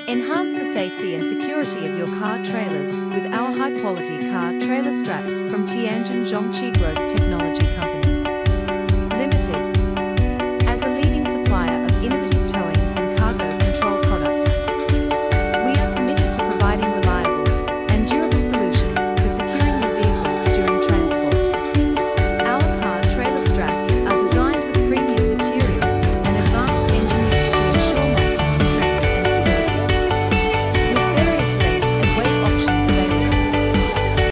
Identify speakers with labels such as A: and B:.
A: Enhance the safety and security of your car trailers with our high-quality car trailer straps from Tianjin ZhongQi Growth Technology Company.